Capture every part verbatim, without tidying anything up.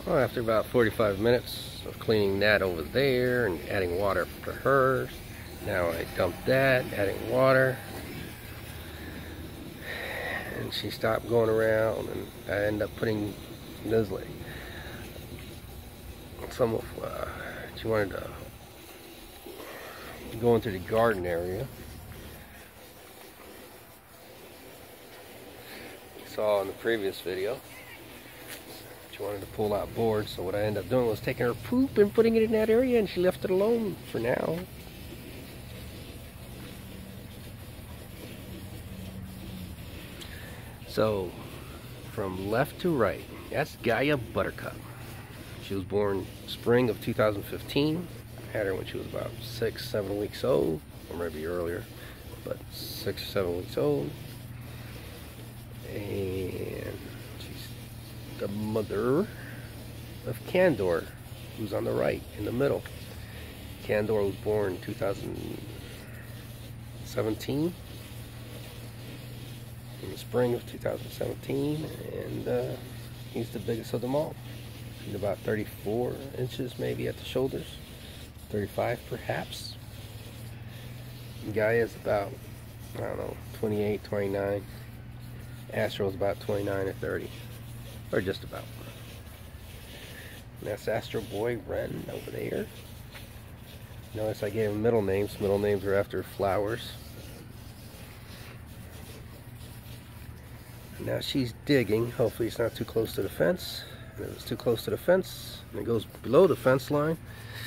Well, after about forty-five minutes of cleaning that over there and adding water for hers, now I dumped that, adding water, and she stopped going around, and I ended up putting this lady. Some of uh, she wanted to go into the garden area. You saw in the previous video. She wanted to pull out boards, so what I ended up doing was taking her poop and putting it in that area, and she left it alone for now. So, from left to right, that's Gaea Buttercup. She was born spring of two thousand fifteen. I had her when she was about six, seven weeks old, or maybe earlier, but six or seven weeks old. And she's the mother of Kandor, who's on the right, in the middle. Kandor was born in two thousand seventeen, in the spring of two thousand seventeen, and uh, he's the biggest of them all. He's about thirty-four inches maybe at the shoulders, thirty-five perhaps. Gaea is about, I don't know, twenty-eight, twenty-nine. Astro is about twenty-nine or thirty, or just about. And that's Astroboy Wren over there. Notice I gave him middle names. Middle names are after flowers. Now she's digging. Hopefully it's not too close to the fence. And if it's too close to the fence and it goes below the fence line,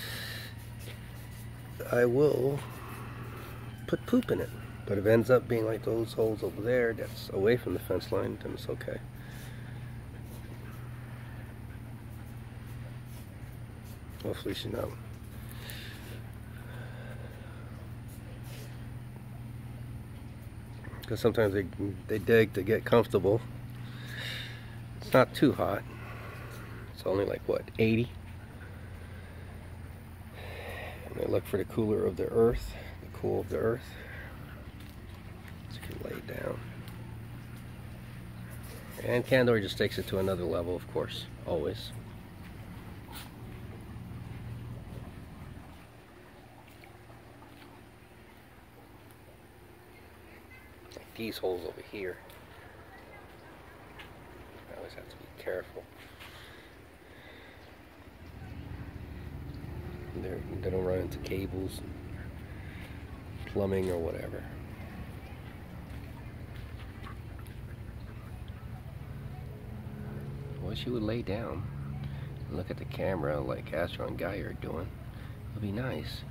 I will put poop in it. But if it ends up being like those holes over there that's away from the fence line, then it's okay. Hopefully she knows. Because sometimes they, they dig to get comfortable. It's not too hot. It's only like, what, eighty? And they look for the cooler of the earth, the cool of the earth. So you can lay down. And Kandor just takes it to another level, of course, always. Like these holes over here. I always have to be careful. They're, they don't run into cables, plumbing, or whatever. Well, she would lay down and look at the camera like Astro and Gaea are doing. It would be nice.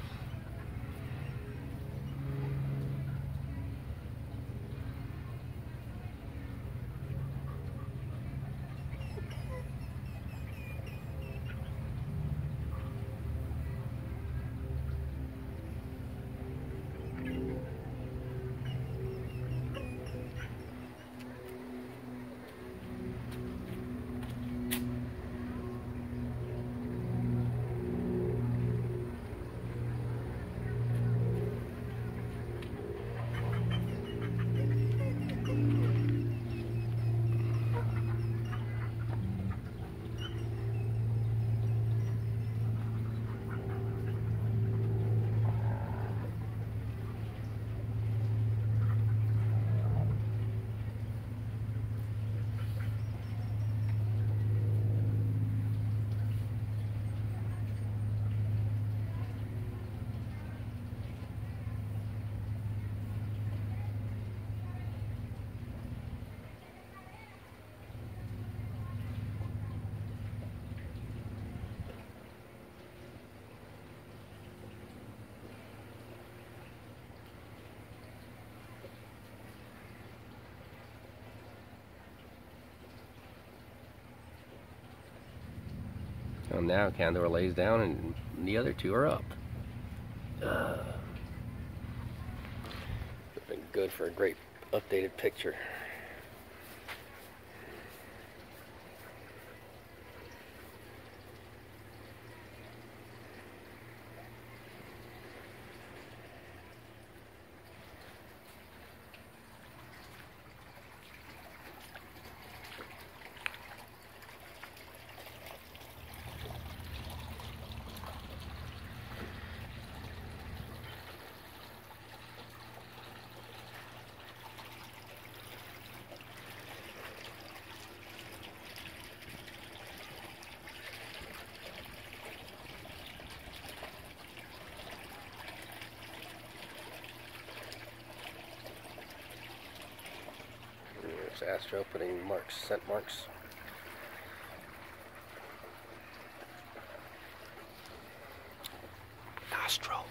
Well, now Kandor lays down and the other two are up. Uh, it's been good for a great updated picture. There's Astro putting marks, scent marks. Astro.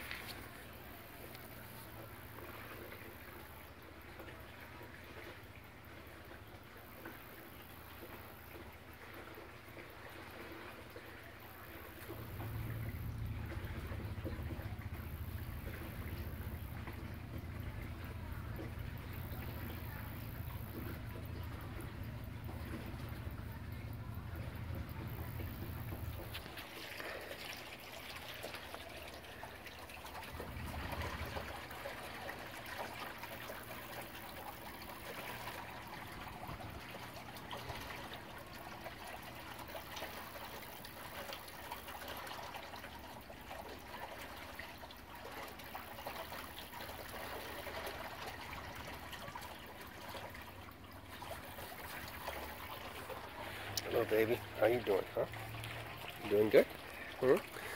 Hello, baby. How you doing, huh? You doing good? Hmm?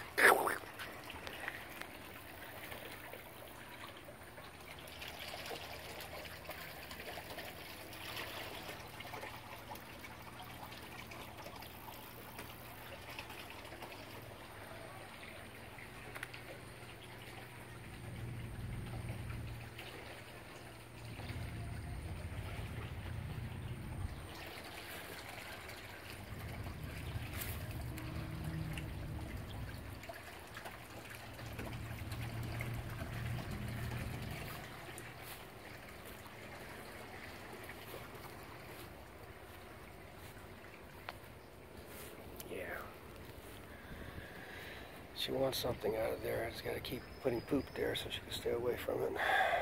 She wants something out of there. I just gotta keep putting poop there so she can stay away from it.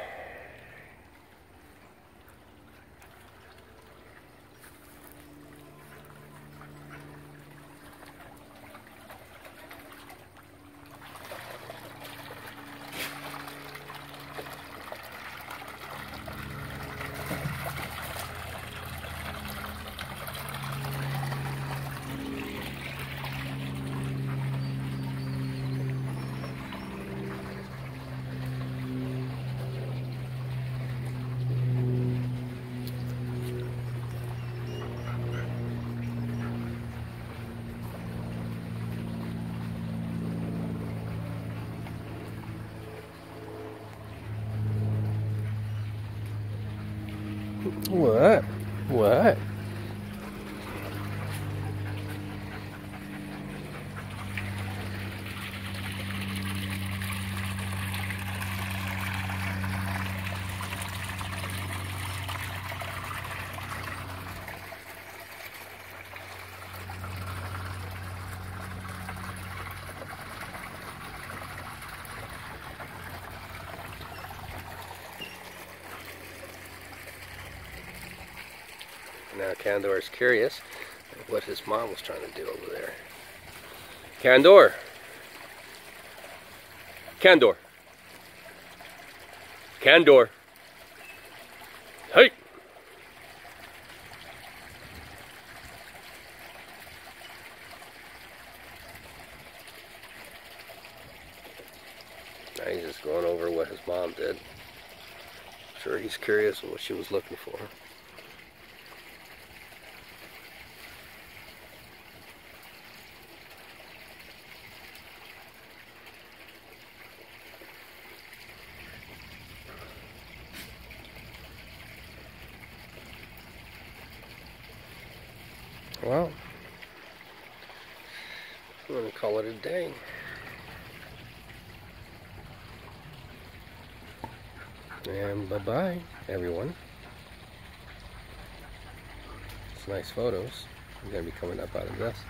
What? What? Now Kandor is curious what his mom was trying to do over there. Kandor! Kandor! Kandor! Hey! Now he's just going over what his mom did. I'm sure he's curious what she was looking for. Well, I'm going to call it a day. And bye-bye, everyone. It's nice photos. I'm going to be coming up out of this.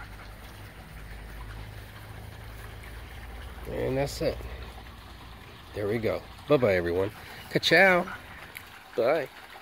And that's it. There we go. Bye-bye, everyone. Ka-chow. Bye.